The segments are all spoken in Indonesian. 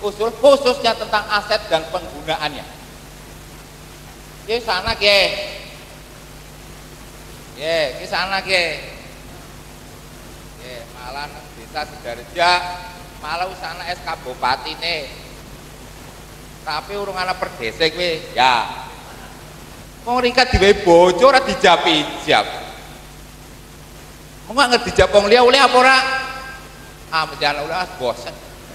usul khususnya tentang aset dan penggunaannya. Ki sana ki. Ye, ki sana ki. Ye, malah nang desa Sidoarjo, malah usana SK Bupati nih. Tapi urung ana perdesa kuwi, ya. Wong ringkat diwe bojo ora dijap-ijap. Mong ngerti dijap wong liya oleh apa ora? Ah, menjalan ulah bosen.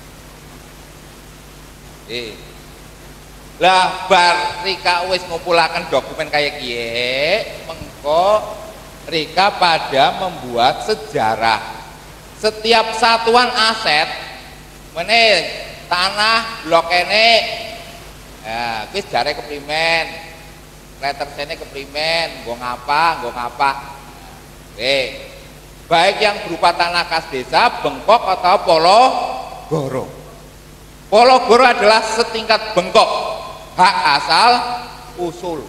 Lah bar Rika wis ngumpulaken dokumen kayak kiye, mengko Rika pada membuat sejarah. Setiap satuan aset meneh tanah blok kene. Ya, wis jare keprimen. Letter sene keprimen, nggo ngapa. Baik yang berupa tanah kas desa, bengkok atau pologoro. Pologoro adalah setingkat bengkok, hak asal usul.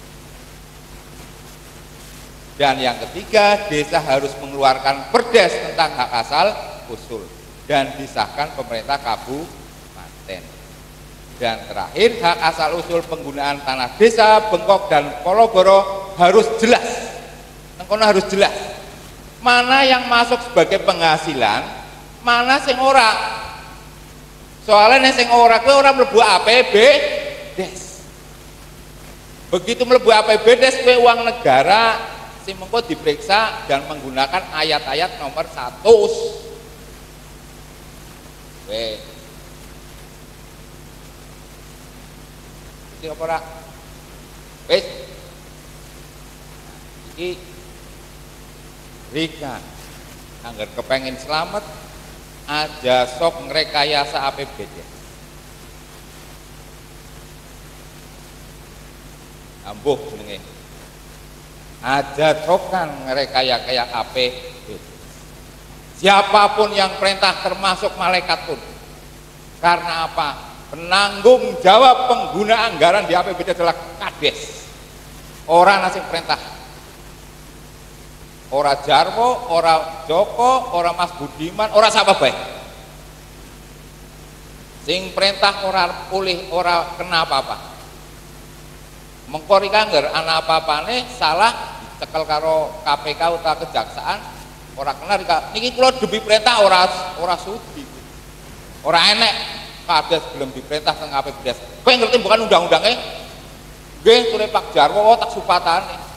Dan yang ketiga, desa harus mengeluarkan perdes tentang hak asal usul dan disahkan pemerintah kabupaten. Dan terakhir, hak asal usul penggunaan tanah desa, bengkok dan pologoro harus jelas. Nengkono harus jelas. Mana yang masuk sebagai penghasilan, mana sing ora. Soalnya sing ora kuwi ora mlebu APBDes. Begitu mlebu APBDes kuwi uang negara sing mengko diperiksa dan menggunakan ayat-ayat nomor 100. Iki apa ora? Wis. Iki Rika anggar kepengen selamat aja sok ngrekayasa APBD. Ambuh jenenge. Aja sokan ngrekayasa APBD. Siapapun yang perintah termasuk malaikat pun. Karena apa? Penanggung jawab pengguna anggaran di APBD adalah Kades. Orang nasi perintah. Ora Jarwo, ora Joko, ora Mas Budiman, ora siapa baik. Sing perintah ora pulih, ora kena apa-apa. Mengkori kangger ana apa-apane salah dicekel karo KPK utawa kejaksaan, ora kena niki kula demi perintah ora sudi. Ora enek Kades belum diperintah teng APBD. Kowe ngerti bukan undang-undangnya? Nggih, sore Pak Jarwo tak supatane.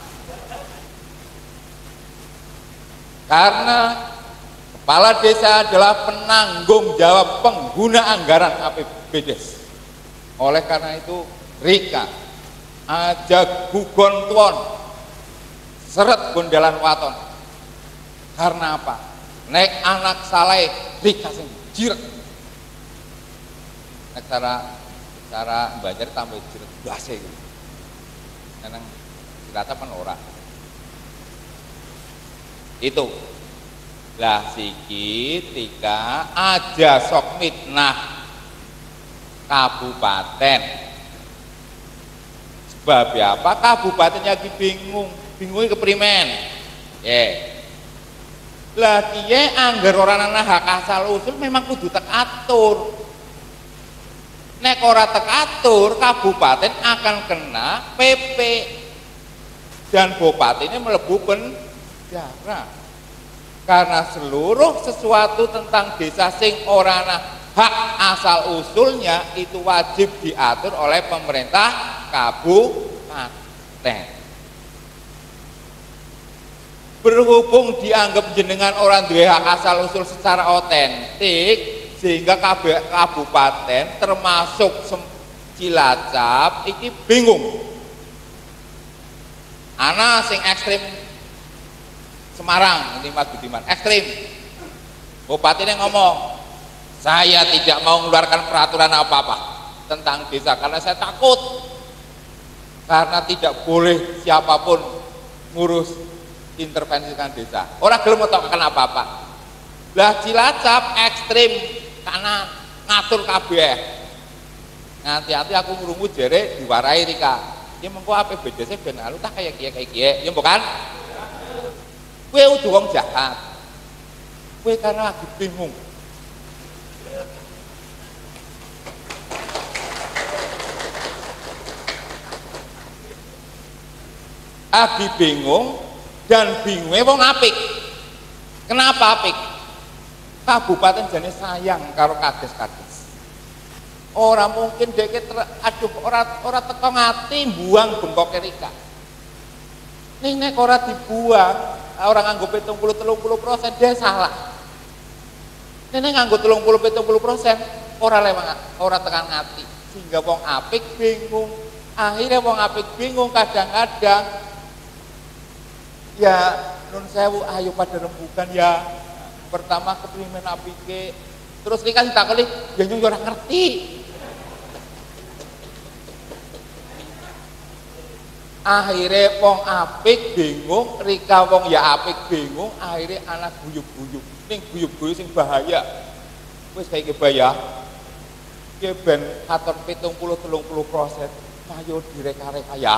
Karena kepala desa adalah penanggung jawab pengguna anggaran APBD. Oleh karena itu Rika aja gugon tuon seret gondelan waton. Karena apa? Nek anak saleh Rika sing jiret. Nek cara belajar tambah jiret blas iki. Nang dirata pan ora. Itu lah sikit tika aja sok mitnah kabupaten. Sebab apa? Kabupatennya lagi bingungnya keprimen. Lah kiye angger orang ana hak asal usul memang kudu tek atur. Nek ora tek atur, kabupaten akan kena PP dan bupati ini mlebu penjara. Karena seluruh sesuatu tentang desa sing ora ana hak asal usulnya itu wajib diatur oleh pemerintah kabupaten. Berhubung dianggap jenengan orang duwe hak asal usul secara otentik, sehingga kabupaten termasuk Cilacap iki bingung. Ana sing ekstrim Semarang, ini Mas Budiman, ekstrim. Bupatinya ngomong, saya tidak mau mengeluarkan peraturan apa-apa tentang desa karena saya takut. Karena tidak boleh siapapun ngurus intervensikan desa. Orang gelem metokaken apa-apa. Lah Cilacap ekstrim kanan ngatur kabeh. Nanti aku ngrungu jere diwarai Rika. Ya mengko APBD se ben alu tak kayak kiye. Ya bukan? Kowe udah wong jahat. Kowe karena lagi bingung. Agi bingung dan bingungnya wong apik. Kenapa apik? Kabupaten jane sayang karo kades-kades. Ora mungkin dhek aduh ora teko ngati buang bengkoke Rika. Nek ora dibuang, ora nganggo 30% dia salah. Nek nganggo 30-70% ora tekan ngati. Sehingga wong apik bingung. Akhirnya wong apik bingung kadang-kadang ya nun sewu ayo pada rembukan ya. Pertama keprimen apike, terus Rika ditakoni ya nyung ora ngerti. Akhirnya wong apik bingung, Rika wong ya apik bingung, akhirnya anak guyub-guyub. Ning guyub-guyub sing bahaya. Wis kayak bahaya. Ki ben katon 70-30%, ayo direka-reka ya.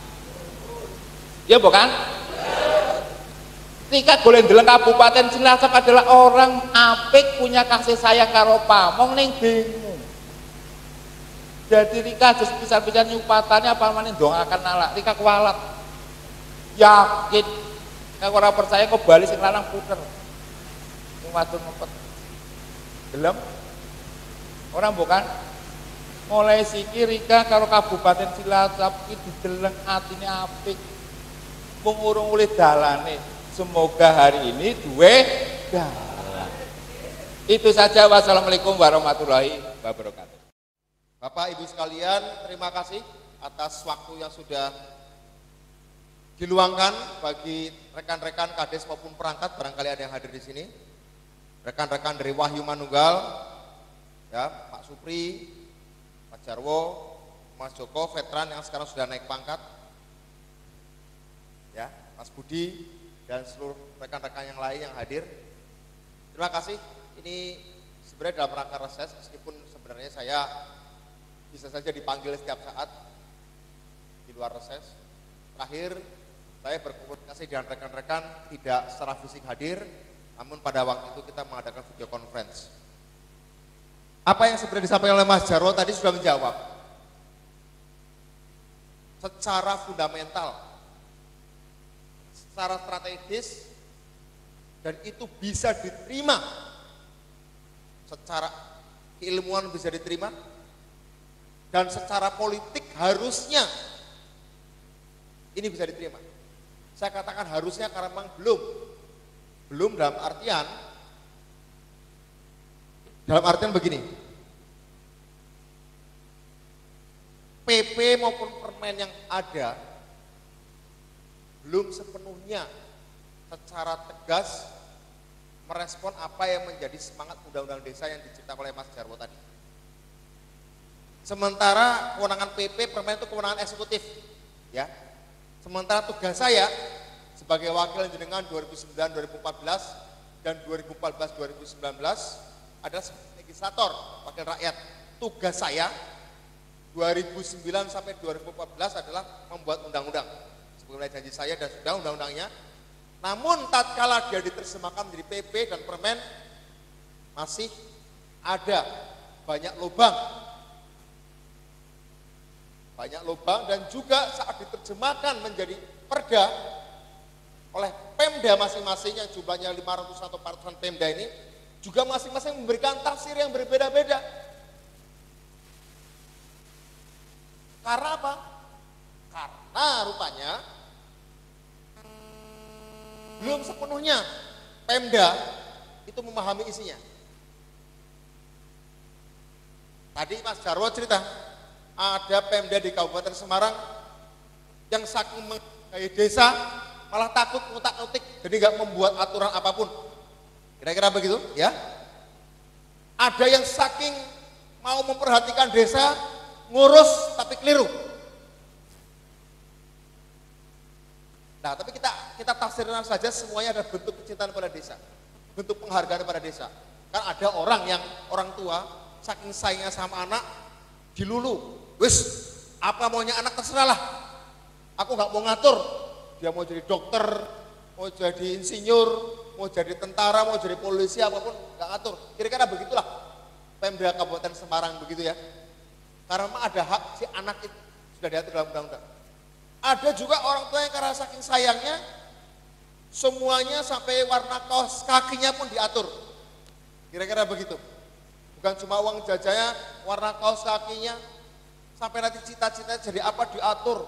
Ya bukan? Rika golek ndeleng Kabupaten Cilacap adalah orang apik punya kasih sayang karo pamong ning bingung. Jadi Rika just bisa-bisa nyupatane apa maneh ndongaken nalak. Rika kualat. Yakin nek ora percaya kok bali sing lanang puter. Sing wadon ngepet. Gelem? Ora bukan? Mulai siki Rika karo Kabupaten Cilacap iki dideleng atine apik. Mung urung oleh dalane. Semoga hari ini duwe dalan. Itu saja. Wassalamualaikum warahmatullahi wabarakatuh. Bapak Ibu sekalian, terima kasih atas waktu yang sudah diluangkan bagi rekan-rekan Kades maupun perangkat, barangkali ada yang hadir di sini. Rekan-rekan dari Wahyu Manunggal, ya, Pak Supri, Pak Jarwo, Mas Joko, veteran yang sekarang sudah naik pangkat, ya, Mas Budi, dan seluruh rekan-rekan yang lain yang hadir. Terima kasih. Ini sebenarnya dalam rangka reses, meskipun sebenarnya saya bisa saja dipanggil setiap saat di luar reses. Terakhir, saya berkomunikasi dengan rekan-rekan tidak secara fisik hadir, namun pada waktu itu kita mengadakan video conference. Apa yang sebenarnya disampaikan oleh Mas Jarwo tadi sudah menjawab. Secara fundamental, secara strategis, dan itu bisa diterima, secara keilmuan bisa diterima, dan secara politik harusnya ini bisa diterima. Saya katakan harusnya karena memang belum dalam artian begini, PP maupun permen yang ada belum sepenuhnya secara tegas merespon apa yang menjadi semangat undang-undang desa yang diciptakan oleh Mas Jarwo tadi. Sementara kewenangan PP permen itu kewenangan eksekutif, ya. Sementara tugas saya sebagai wakil jenengan 2009-2014 dan 2014-2019 adalah sebagai legislator, wakil rakyat. Tugas saya 2009 sampai 2014 adalah membuat undang-undang. Sebagaimana janji saya dan sudah undang-undangnya. Namun tatkala dia diterjemahkan menjadi PP dan permen, masih ada banyak lubang dan juga saat diterjemahkan menjadi perda oleh Pemda masing-masing yang jumlahnya 500 atau 400-an Pemda ini juga masing-masing memberikan tafsir yang berbeda-beda. Karena apa? Karena rupanya belum sepenuhnya Pemda itu memahami isinya. Tadi Mas Jarwo cerita, ada Pemda di Kabupaten Semarang yang saking menghargai desa malah takut ngutak-ngutik, jadi nggak membuat aturan apapun. Kira-kira begitu, ya? Ada yang saking mau memperhatikan desa, ngurus tapi keliru. Nah, tapi kita tafsirkan saja semuanya adalah bentuk kecintaan pada desa, bentuk penghargaan pada desa. Kan ada orang tua saking sayangnya sama anak, dilulu. Wis, apa maunya anak terserah lah. Aku nggak mau ngatur. Dia mau jadi dokter, mau jadi insinyur, mau jadi tentara, mau jadi polisi, apapun nggak ngatur. Kira-kira begitulah Pemda Kabupaten Semarang begitu ya. Karena memang ada hak si anak itu sudah diatur dalam undang-undang. Ada juga orang tua yang karena saking sayangnya, semuanya sampai warna kaos kakinya pun diatur. Kira-kira begitu. Bukan cuma uang jajannya, warna kaos kakinya, sampai nanti cita-citanya jadi apa diatur.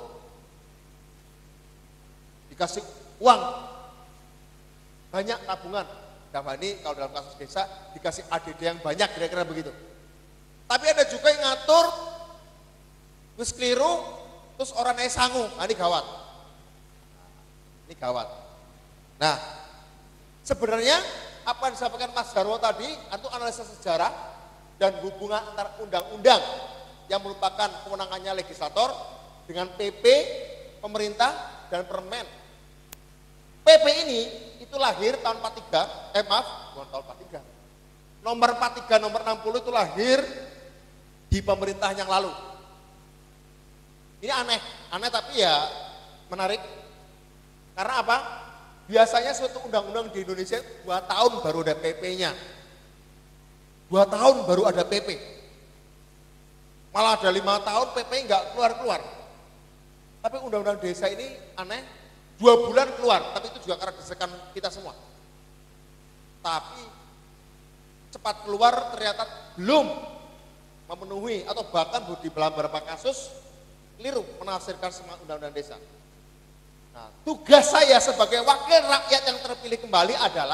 Dikasih uang, banyak tabungan. Dalam ini kalau dalam kasus desa dikasih ADD yang banyak, kira-kira begitu. Tapi ada juga yang ngatur, terus keliru, terus orang yang sangu. Nah, ini gawat. Ini gawat. Nah, sebenarnya apa yang disampaikan Mas Jarwo tadi itu analisa sejarah dan hubungan antara undang-undang yang merupakan kewenangannya legislator dengan PP, pemerintah, dan permen. PP ini itu lahir tahun 43, bukan tahun 43. Nomor 43, nomor 60 itu lahir di pemerintahan yang lalu. Ini aneh tapi ya menarik. Karena apa? Biasanya suatu undang-undang di Indonesia 2 tahun baru ada PP-nya. 2 tahun baru ada PP. Malah ada 5 tahun PP nggak keluar-keluar. Tapi undang-undang desa ini aneh, 2 bulan keluar, tapi itu juga karena desakan kita semua. Tapi cepat keluar ternyata belum memenuhi atau bahkan di beberapa kasus keliru menafsirkan semua undang-undang desa. Nah, tugas saya sebagai wakil rakyat yang terpilih kembali adalah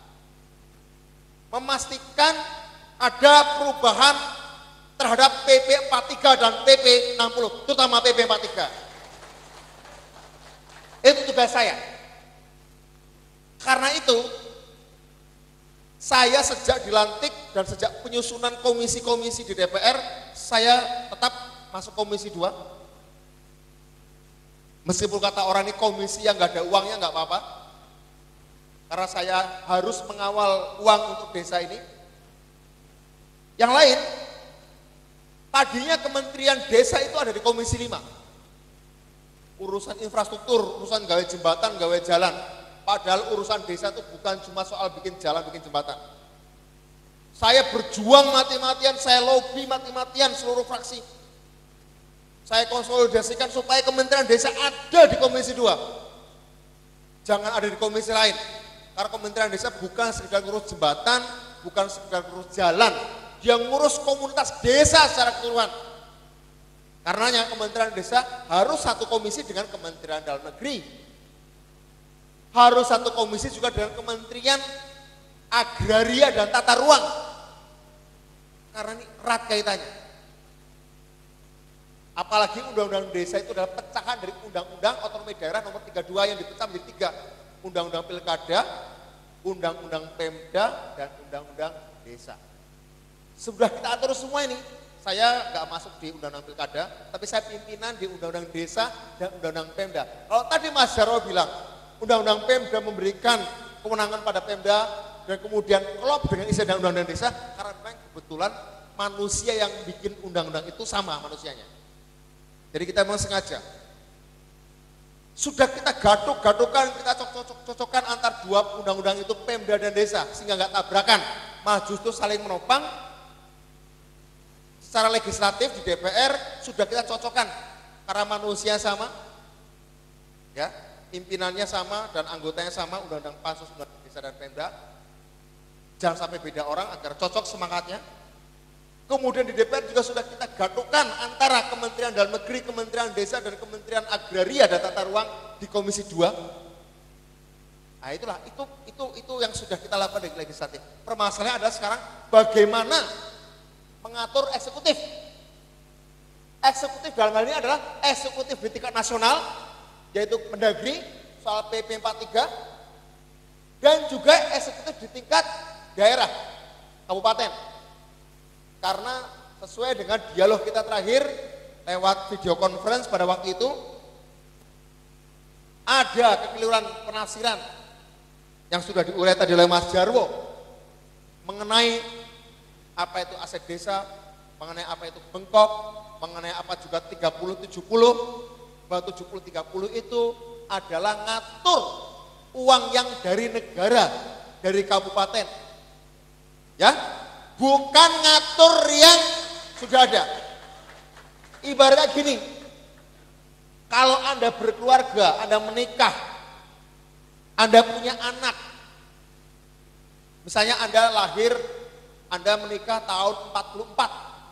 memastikan ada perubahan terhadap PP 43 dan PP 60, terutama PP 43. Itu tugas saya. Karena itu, saya sejak dilantik dan sejak penyusunan komisi-komisi di DPR, saya tetap masuk komisi 2. Meskipun kata orang ini komisi yang nggak ada uangnya nggak apa-apa, karena saya harus mengawal uang untuk desa ini. Yang lain, tadinya Kementerian Desa itu ada di Komisi 5. Urusan infrastruktur, urusan gawe jembatan, gawe jalan. Padahal urusan desa itu bukan cuma soal bikin jalan, bikin jembatan. Saya berjuang mati-matian, saya lobby mati-matian seluruh fraksi. Saya konsolidasikan supaya Kementerian Desa ada di Komisi 2. Jangan ada di komisi lain. Karena Kementerian Desa bukan sekedar ngurus jembatan, bukan sekedar ngurus jalan. Dia ngurus komunitas desa secara keseluruhan. Karenanya Kementerian Desa harus satu komisi dengan Kementerian Dalam Negeri. Harus satu komisi juga dengan Kementerian Agraria dan Tata Ruang. Karena ini erat kaitannya. Apalagi Undang-Undang Desa itu adalah pecahan dari Undang-Undang Otonomi Daerah nomor 32 yang dipecah menjadi 3. Undang-Undang Pilkada, Undang-Undang Pemda, dan Undang-Undang Desa. Sudah kita atur semua ini. Saya nggak masuk di Undang-Undang Pilkada, tapi saya pimpinan di Undang-Undang Desa dan Undang-Undang Pemda. Kalau tadi Mas Jarwo bilang, Undang-Undang Pemda memberikan kewenangan pada Pemda, dan kemudian klop dengan isi Undang-Undang Desa, karena memang kebetulan manusia yang bikin undang-undang itu sama manusianya. Jadi kita memang sengaja. Sudah kita gaduk-gadukan, kita cocok-cocokkan antar dua undang-undang itu Pemda dan Desa, sehingga nggak tabrakan, malah justru saling menopang. Secara legislatif di DPR sudah kita cocokkan, karena manusia sama, ya, pimpinannya sama dan anggotanya sama, undang-undang Pansus, undang-undang Desa dan Pemda. Jangan sampai beda orang agar cocok semangatnya. Kemudian di DPR juga sudah kita gadukan antara Kementerian Dalam Negeri, Kementerian Desa, dan Kementerian Agraria dan Tata Ruang di Komisi 2. Nah itulah, itu yang sudah kita lakukan di legislatif. Permasalahannya adalah sekarang bagaimana mengatur eksekutif. Eksekutif dalam hal ini adalah eksekutif di tingkat nasional, yaitu Mendagri, soal PP 43, dan juga eksekutif di tingkat daerah, kabupaten. Karena sesuai dengan dialog kita terakhir lewat video conference pada waktu itu, ada kekeliruan penafsiran yang sudah diurai tadi oleh Mas Jarwo mengenai apa itu aset desa, mengenai apa itu bengkok, mengenai apa juga 30-70, bahwa 70-30 itu adalah ngatur uang yang dari negara, dari kabupaten, ya, bukan ngatur yang sudah ada. Ibaratnya gini, Kalau Anda berkeluarga, Anda menikah, Anda punya anak, misalnya Anda lahir, Anda menikah tahun 44,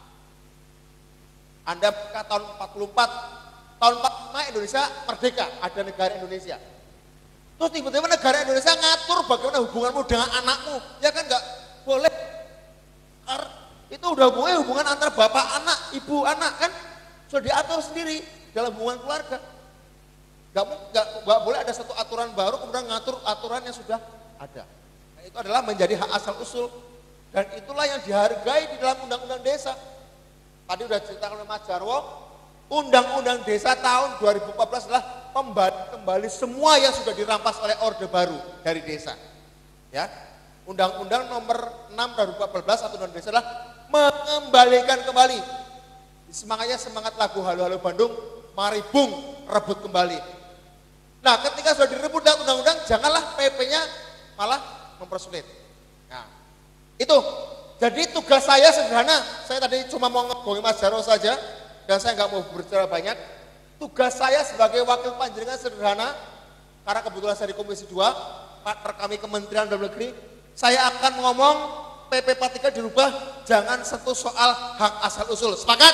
Anda menikah tahun 44, tahun 45 Indonesia merdeka, ada negara Indonesia. Terus tiba-tiba negara Indonesia ngatur bagaimana hubunganmu dengan anakmu, ya kan nggak boleh. Itu udah hubungan antar bapak anak, ibu anak kan sudah diatur sendiri dalam hubungan keluarga. Nggak boleh ada satu aturan baru kemudian ngatur aturan yang sudah ada. Nah, itu adalah menjadi hak asal usul dan itulah yang dihargai di dalam undang-undang desa. Tadi udah ceritakan oleh Mas Jarwo, undang-undang desa tahun 2014 adalah kembali semua yang sudah dirampas oleh Orde Baru dari desa. Ya, Undang-Undang nomor 6 2014 atau undang desa adalah mengembalikan kembali. Semangatnya semangat lagu Halo Halo Bandung, mari bung rebut kembali. Nah, ketika sudah direbut dengan undang-undang, janganlah PP-nya malah mempersulit. Nah, itu. Jadi tugas saya sederhana, saya tadi cuma mau ngomongin Mas Jarwo saja, dan saya nggak mau berbicara banyak. Tugas saya sebagai wakil panjenengan sederhana, karena kebetulan saya di Komisi 2, partner kami Kementerian Dalam Negeri, saya akan ngomong PP 43 dirubah, jangan sentuh soal hak asal usul. Sepakat?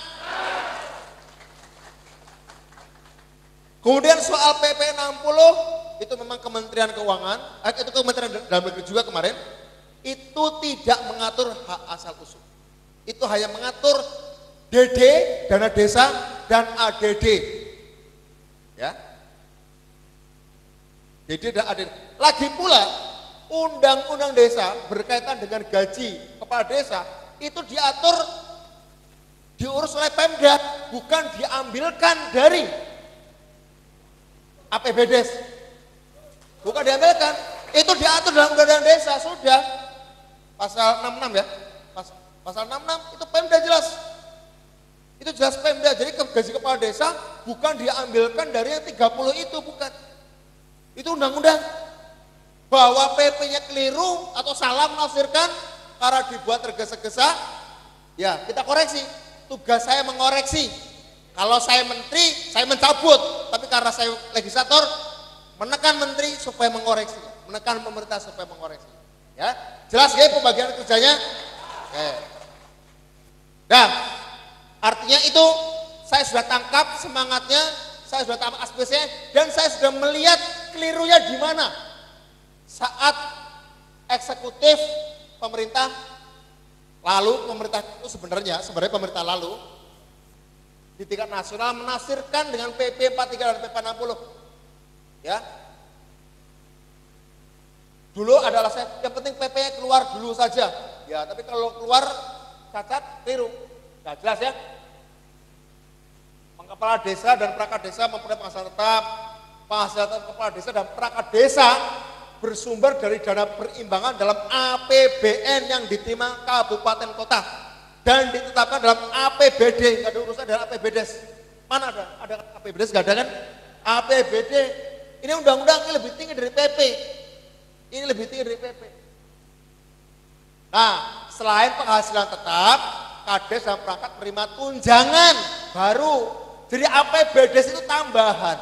Kemudian soal PP 60, itu memang Kementerian Keuangan, itu Kementerian Dalam Negeri juga kemarin, itu tidak mengatur hak asal usul. Itu hanya mengatur DD, dana desa, dan ADD. Ya. DD dan ADD. Lagi pula, undang-undang desa berkaitan dengan gaji kepala desa, itu diurus oleh Pemda, bukan diambilkan dari APBDes. Bukan diambilkan, itu diatur dalam undang-undang desa, sudah. Pasal 66 ya, pasal 66 itu Pemda jelas. Itu jelas Pemda, jadi gaji kepala desa bukan diambilkan dari yang 30 itu, bukan. Itu undang-undang. Bahwa PP-nya keliru atau salah menafsirkan karena dibuat tergesa-gesa, ya kita koreksi. Tugas saya mengoreksi. Kalau saya menteri, saya mencabut. Tapi karena saya legislator, menekan menteri supaya mengoreksi, menekan pemerintah supaya mengoreksi. Ya, jelas ya pembagian kerjanya. Oke. Nah, artinya itu saya sudah tangkap semangatnya, saya sudah tangkap aspirasinya, dan saya sudah melihat kelirunya di mana saat eksekutif pemerintah lalu, pemerintah itu sebenarnya pemerintah lalu di tingkat nasional menafsirkan dengan PP 43 dan PP 60. Ya. Dulu adalah yang penting PP-nya keluar dulu saja. Ya, tapi kalau keluar cacat, keliru. Nah, jelas ya. Kepala desa dan perangkat desa mempunyai penghasilan tetap. Penghasilan kepala desa dan perangkat desa bersumber dari dana perimbangan dalam APBN yang diterima kabupaten kota dan ditetapkan dalam APBD, nggak ada urusan dengan APBDes. Mana ada? Ada APBDes nggak ada kan? APBD ini undang-undang ini lebih tinggi dari PP. Ini lebih tinggi dari PP. Nah, selain penghasilan tetap, kades dan perangkat menerima tunjangan baru. Jadi APBDes itu tambahan.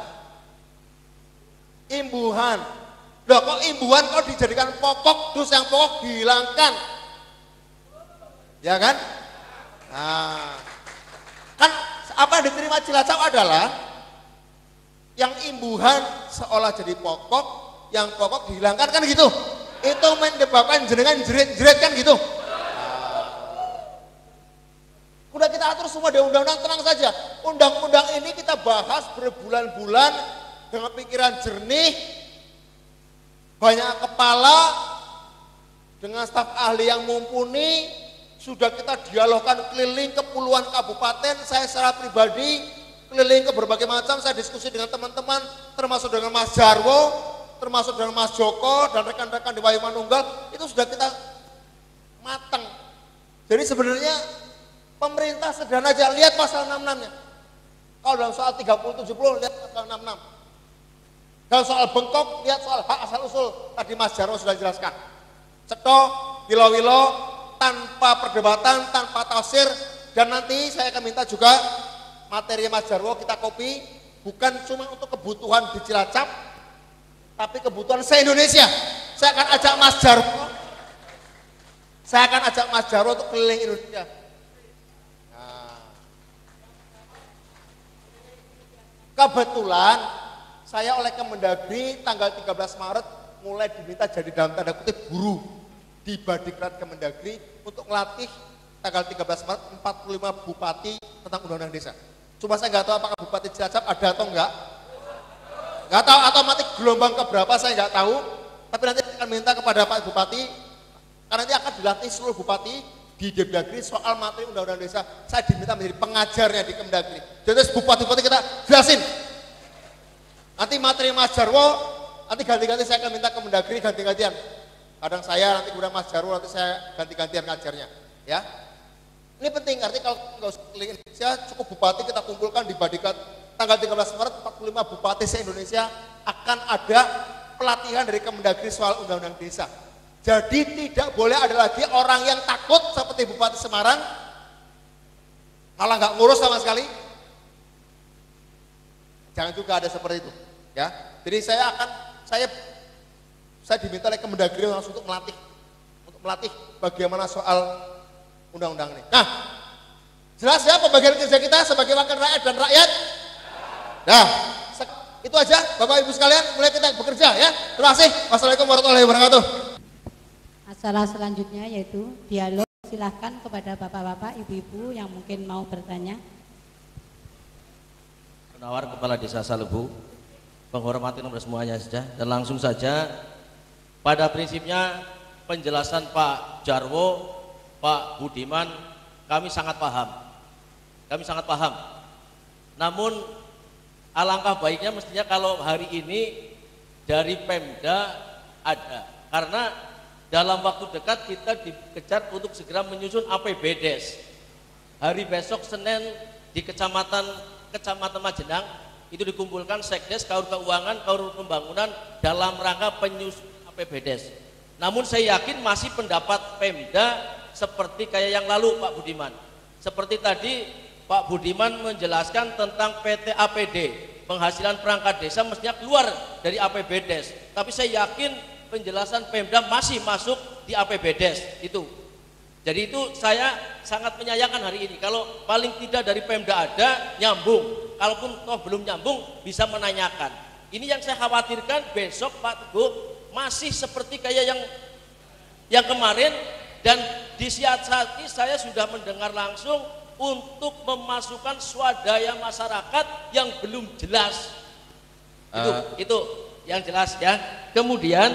Imbuhan. Loh, kok imbuhan kok dijadikan pokok, terus yang pokok dihilangkan? Ya kan? Nah, kan apa yang diterima Cilacap adalah yang imbuhan seolah jadi pokok, yang pokok dihilangkan kan gitu. Itu menyebabkan jenengan jerit-jerit kan gitu. Udah kita atur semua di undang-undang, tenang saja. Undang-undang ini kita bahas berbulan-bulan dengan pikiran jernih, banyak kepala, dengan staf ahli yang mumpuni. Sudah kita dialogkan keliling ke puluhan kabupaten. Saya secara pribadi keliling ke berbagai macam, saya diskusi dengan teman-teman, termasuk dengan Mas Jarwo, termasuk dengan Mas Joko dan rekan-rekan di Wayu Manunggal. Itu sudah kita matang. Jadi sebenarnya pemerintah sederhana aja, lihat pasal 66-nya. Kalau dalam soal 30-70, lihat pasal 66. Kalau soal bengkok, lihat soal hak asal usul. Tadi Mas Jarwo sudah jelaskan. Cetok, wilo-wilo, tanpa perdebatan, tanpa tafsir. Dan nanti saya akan minta juga materi Mas Jarwo kita copy, bukan cuma untuk kebutuhan di Cilacap, tapi kebutuhan se-Indonesia. Saya akan ajak Mas Jarwo untuk keliling Indonesia. Nah, kebetulan saya oleh Kemendagri tanggal 13 Maret mulai diminta jadi dalam tanda kutip guru di Badikrat Kemendagri untuk melatih tanggal 13 Maret 45 bupati tentang undang-undang desa. Cuma saya nggak tahu apakah Bupati Cilacap ada atau enggak. Nggak tahu atau mati gelombang keberapa saya nggak tahu. Tapi nanti akan minta kepada Pak Bupati, karena nanti akan dilatih seluruh bupati di Depdagri soal materi undang-undang desa. Saya diminta menjadi pengajarnya di Kemendagri. Jadi bupati-bupati kita jelasin. Nanti materi Mas Jarwo, nanti ganti-ganti saya akan minta Kemendagri ganti-gantian. Kadang saya, nanti kemudian Mas Jarwo, nanti saya ganti-gantian ngajarnya. Ya, ini penting, artinya kalau nggak usah keliling Indonesia, cukup bupati kita kumpulkan di Badikrat tanggal 13 Maret, 45 bupati se-Indonesia akan ada pelatihan dari Kemendagri soal undang-undang desa. Jadi tidak boleh ada lagi orang yang takut seperti Bupati Semarang, malah nggak ngurus sama sekali. Jangan juga ada seperti itu, ya. Jadi saya diminta oleh Kemendagri langsung untuk melatih bagaimana soal undang-undang ini. Nah, jelas ya pembagian kerja kita sebagai wakil rakyat dan rakyat. Nah, itu aja Bapak Ibu sekalian, mulai kita bekerja ya. Terima kasih. Wassalamualaikum warahmatullahi wabarakatuh. Masalah selanjutnya yaitu dialog. Silahkan kepada Bapak-Bapak, Ibu-Ibu yang mungkin mau bertanya. Penawar Kepala Desa Salebu, penghormatan kepada semuanya saja, dan langsung saja pada prinsipnya penjelasan Pak Jarwo, Pak Budiman, kami sangat paham. Namun alangkah baiknya mestinya kalau hari ini dari Pemda ada, karena dalam waktu dekat kita dikejar untuk segera menyusun APBDes. Hari besok Senin di Kecamatan Majenang itu dikumpulkan Sekdes, Kaur Keuangan, Kaur Pembangunan dalam rangka penyusun APBDes. Namun saya yakin masih pendapat Pemda seperti kayak yang lalu Pak Budiman. Seperti tadi Pak Budiman menjelaskan tentang PT APD, penghasilan perangkat desa mestinya keluar dari APBDes. Tapi saya yakin penjelasan Pemda masih masuk di APBDes itu. Jadi itu saya sangat menyayangkan hari ini. Kalau paling tidak dari Pemda ada, nyambung. Kalaupun toh belum nyambung, bisa menanyakan. Ini yang saya khawatirkan besok Pak Teguh masih seperti kayak yang kemarin. Dan disiasati saya sudah mendengar langsung untuk memasukkan swadaya masyarakat yang belum jelas. Itu yang jelas ya. Kemudian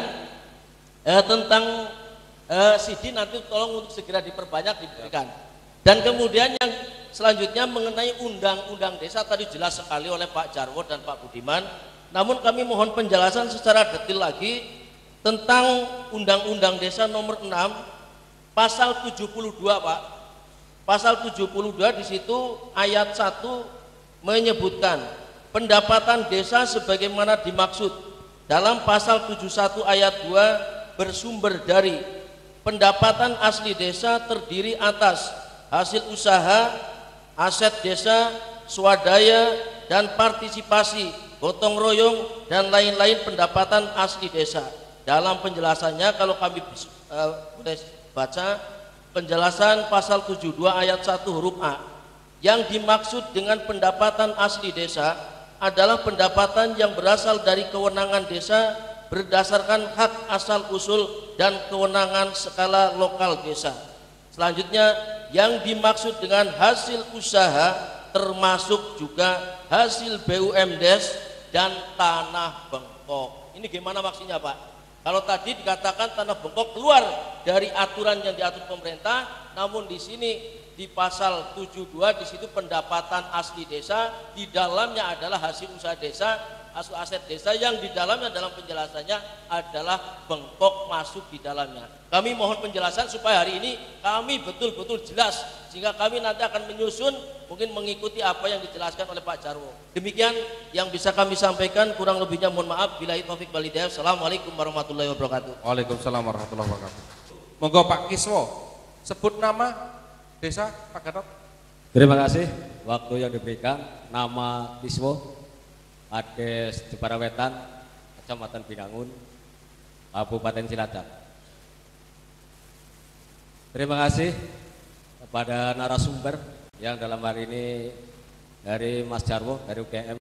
tentang CD nanti tolong untuk segera diperbanyak diberikan. Dan kemudian yang selanjutnya mengenai undang-undang desa tadi jelas sekali oleh Pak Jarwo dan Pak Budiman. Namun kami mohon penjelasan secara detail lagi tentang Undang-Undang Desa nomor 6 pasal 72 Pak. Pasal 72 di situ ayat 1 menyebutkan pendapatan desa sebagaimana dimaksud dalam pasal 71 ayat 2 bersumber dari pendapatan asli desa terdiri atas hasil usaha, aset desa, swadaya dan partisipasi, gotong royong dan lain-lain pendapatan asli desa. Dalam penjelasannya kalau kami boleh baca penjelasan pasal 72 ayat 1 huruf A, yang dimaksud dengan pendapatan asli desa adalah pendapatan yang berasal dari kewenangan desa berdasarkan hak asal usul dan kewenangan skala lokal desa. Selanjutnya yang dimaksud dengan hasil usaha termasuk juga hasil BUMDes dan tanah bengkok. Ini gimana maksudnya Pak? Kalau tadi dikatakan tanah bengkok keluar dari aturan yang diatur pemerintah, namun di sini di pasal 72 di situ pendapatan asli desa, di dalamnya adalah hasil usaha desa, hasil aset desa yang di dalamnya dalam penjelasannya adalah bengkok masuk di dalamnya. Kami mohon penjelasan supaya hari ini kami betul-betul jelas sehingga kami nanti akan menyusun mungkin mengikuti apa yang dijelaskan oleh Pak Jarwo. Demikian yang bisa kami sampaikan, kurang lebihnya mohon maaf. Billahi taufik wal hidayah. Assalamualaikum warahmatullahi wabarakatuh. Waalaikumsalam warahmatullahi wabarakatuh. Monggo Pak Kiswo, sebut nama desa Pak Gatot. Terima kasih waktu yang diberikan. Nama Kiswo Ades Jepara Wetan, Kecamatan Binangun, Kabupaten Cilacap. Terima kasih kepada narasumber yang dalam hari ini dari Mas Jarwo dari UGM